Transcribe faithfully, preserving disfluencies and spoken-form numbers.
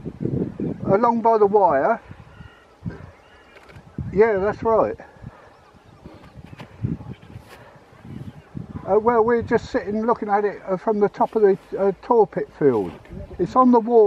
Along by the wire. Yeah, that's right. Uh, well, we're just sitting looking at it uh, from the top of the uh, tor pit field. It's on the wall.